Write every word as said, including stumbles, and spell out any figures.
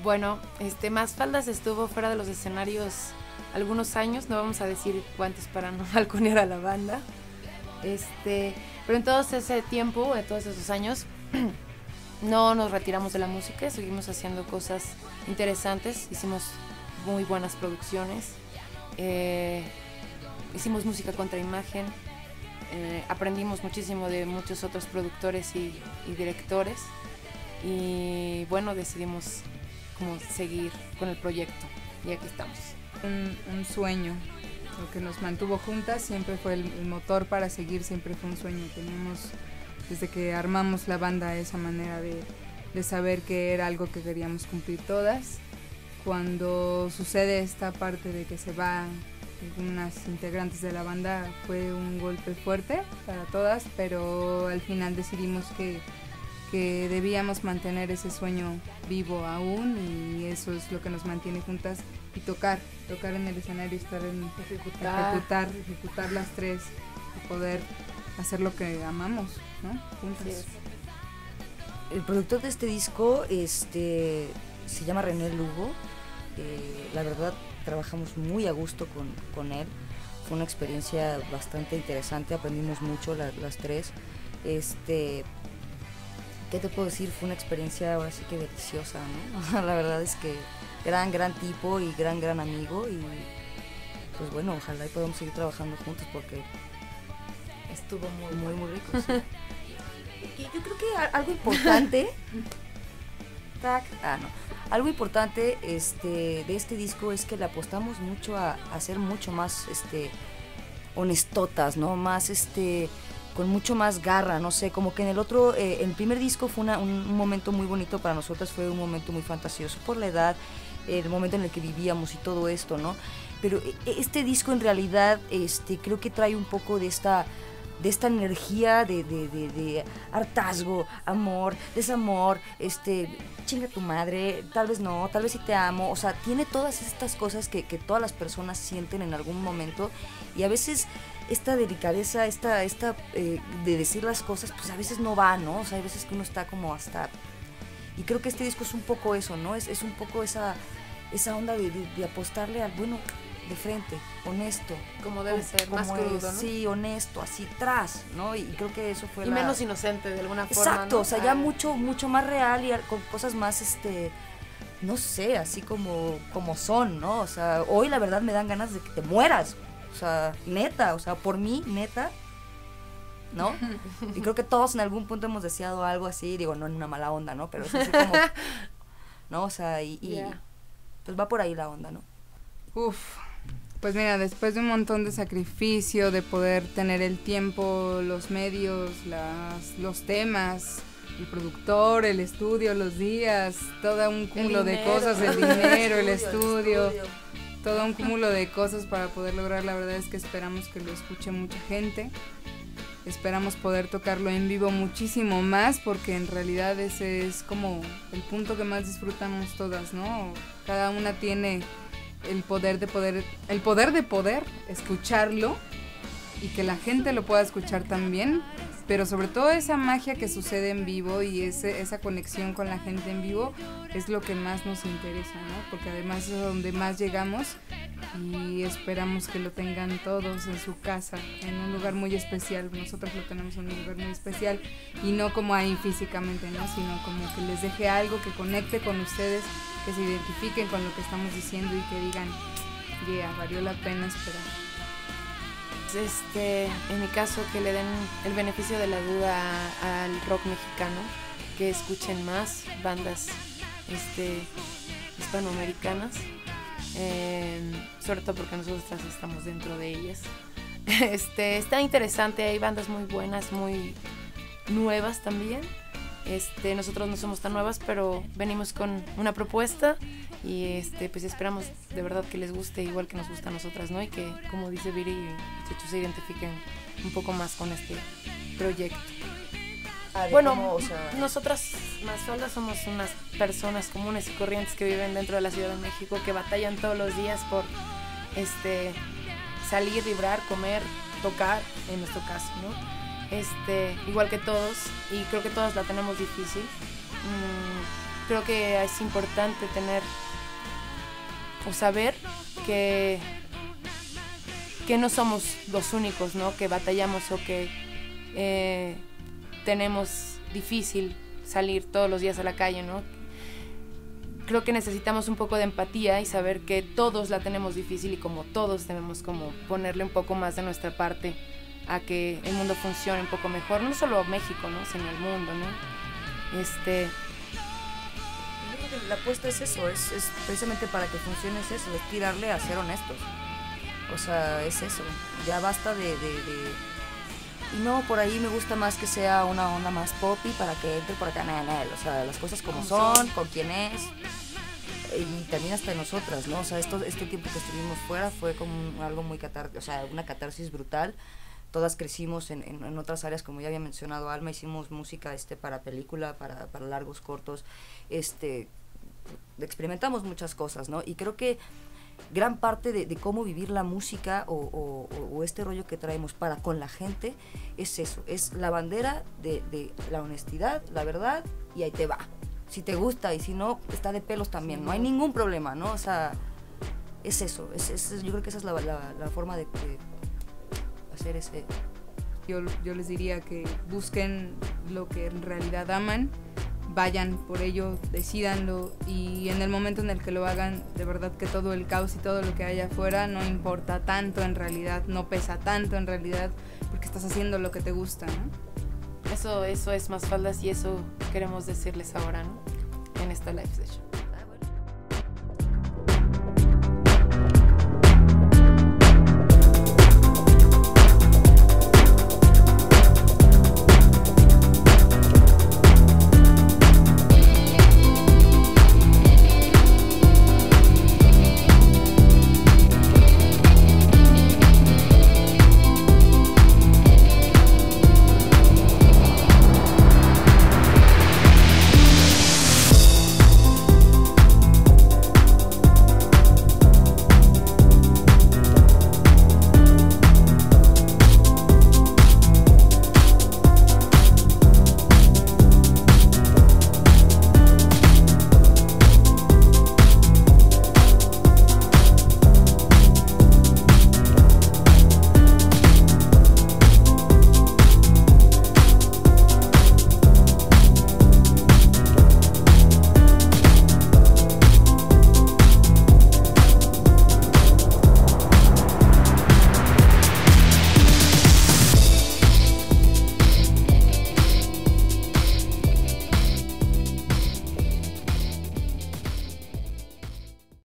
Bueno, este, Másfaldas estuvo fuera de los escenarios algunos años, no vamos a decir cuántos para no balconear a la banda. Este, pero en todo ese tiempo, en todos esos años, no nos retiramos de la música, seguimos haciendo cosas interesantes, hicimos muy buenas producciones, eh, hicimos música contra imagen, eh, aprendimos muchísimo de muchos otros productores y, y directores, y bueno, decidimos como seguir con el proyecto y aquí estamos. Un, un sueño, lo que nos mantuvo juntas siempre fue el, el motor para seguir, siempre fue un sueño. Teníamos, desde que armamos la banda, esa manera de, de saber que era algo que queríamos cumplir todas. Cuando sucede esta parte de que se van algunas integrantes de la banda, fue un golpe fuerte para todas, pero al final decidimos que que debíamos mantener ese sueño vivo aún, y eso es lo que nos mantiene juntas, y tocar, tocar en el escenario, estar en ejecutar, ejecutar, ejecutar las tres y poder hacer lo que amamos, ¿no? Juntas. Sí. El productor de este disco este, se llama René Lugo. Eh, la verdad trabajamos muy a gusto con, con él, fue una experiencia bastante interesante, aprendimos mucho la, las tres. Este, ¿Qué te puedo decir? Fue una experiencia ahora sí que deliciosa, ¿no? La verdad es que gran, gran tipo y gran, gran amigo, y pues bueno, ojalá y podamos seguir trabajando juntos porque estuvo muy, muy, muy rico. Sí. Y yo creo que algo importante, tac, ah, no, algo importante este, de este disco es que le apostamos mucho a, a ser mucho más este, honestotas, ¿no? Más este... con mucho más garra, no sé, como que en el otro, eh, el primer disco fue una, un, un momento muy bonito para nosotras, fue un momento muy fantasioso por la edad, eh, el momento en el que vivíamos y todo esto, ¿no? Pero este disco en realidad, este, creo que trae un poco de esta, de esta energía de, de, de, de hartazgo, amor, desamor, este, chinga tu madre, tal vez no, tal vez sí te amo, o sea, tiene todas estas cosas que, que todas las personas sienten en algún momento, y a veces esta delicadeza, esta, esta eh, de decir las cosas, pues a veces no va, ¿no? O sea, hay veces que uno está como hasta... Y creo que este disco es un poco eso, ¿no? Es, es un poco esa, esa onda de, de, de apostarle al bueno de frente, honesto. Como debe ser, más crudo, ¿no? Sí, honesto, así tras, ¿no? Y creo que eso fue y la... menos inocente, de alguna forma, Exacto, ¿no? o sea, ya mucho, mucho más real y con cosas más, este... no sé, así como, como son, ¿no? O sea, hoy la verdad me dan ganas de que te mueras. O sea, neta, o sea, por mí, neta, ¿no? Y creo que todos en algún punto hemos deseado algo así, digo, no en una mala onda, ¿no? Pero es así como, ¿no? O sea, y, y yeah. Pues va por ahí la onda, ¿no? Uf, pues mira, después de un montón de sacrificio, de poder tener el tiempo, los medios, las, los temas, el productor, el estudio, los días, todo un cúmulo de cosas, el dinero, el estudio, el estudio. Todo un cúmulo de cosas para poder lograr. La verdad es que esperamos que lo escuche mucha gente, esperamos poder tocarlo en vivo muchísimo más, porque en realidad ese es como el punto que más disfrutamos todas, ¿no? Cada una tiene el poder de poder, el poder de poder escucharlo y que la gente lo pueda escuchar también, pero sobre todo esa magia que sucede en vivo y ese, esa conexión con la gente en vivo es lo que más nos interesa, ¿no? Porque además es donde más llegamos y esperamos que lo tengan todos en su casa, en un lugar muy especial. Nosotros lo tenemos en un lugar muy especial y no como ahí físicamente, ¿no? Sino como que les deje algo que conecte con ustedes, que se identifiquen con lo que estamos diciendo y que digan, yeah, valió la pena esperar. Este, en mi caso, que le den el beneficio de la duda al rock mexicano, que escuchen más bandas este, hispanoamericanas, eh, sobre todo porque nosotros estamos dentro de ellas. Este, está interesante, hay bandas muy buenas, muy nuevas también. Este, nosotros no somos tan nuevas, pero venimos con una propuesta y este, pues esperamos de verdad que les guste igual que nos gusta a nosotras, ¿no? Y que, como dice Viri, se identifiquen un poco más con este proyecto. Ah, bueno, cómo, o sea... nosotras Másfaldas somos unas personas comunes y corrientes que viven dentro de la Ciudad de México, que batallan todos los días por este, salir, vibrar, comer, tocar, en nuestro caso, ¿no? Este, igual que todos, y creo que todos la tenemos difícil. Mm, creo que es importante tener o saber que, que no somos los únicos, ¿no? Que batallamos o que eh, tenemos difícil salir todos los días a la calle, ¿no? Creo que necesitamos un poco de empatía y saber que todos la tenemos difícil y como todos tenemos como ponerle un poco más de nuestra parte a que el mundo funcione un poco mejor, no solo México, ¿no? Sino el mundo, ¿no? Este... Yo creo que la apuesta es eso, es, es precisamente para que funcione es eso, es tirarle a ser honestos. O sea, es eso, ya basta de... de, de y no, por ahí me gusta más que sea una onda más poppy para que entre por acá, nada, nada. O sea, las cosas como son, con quién es, y también hasta nosotras, ¿no? O sea, esto, este tiempo que estuvimos fuera fue como un, algo muy catártico, o sea, una catarsis brutal. Todas crecimos en, en, en otras áreas, como ya había mencionado Alma, hicimos música este, para película, para, para largos, cortos, este, experimentamos muchas cosas, ¿no? Y creo que gran parte de, de cómo vivir la música o, o, o este rollo que traemos para con la gente es eso, es la bandera de, de la honestidad, la verdad, y ahí te va. Si te gusta y si no, está de pelos también, sí, no hay ningún problema, ¿no? O sea, es eso, es, es, yo creo que esa es la, la, la forma de, de hacer ese... Yo, yo les diría que busquen lo que en realidad aman, vayan por ello, decídanlo, y en el momento en el que lo hagan, de verdad que todo el caos y todo lo que hay afuera no importa tanto en realidad, no pesa tanto en realidad, porque estás haciendo lo que te gusta, ¿no? Eso, eso es Más Faldas y eso queremos decirles ahora, ¿no? En esta live session.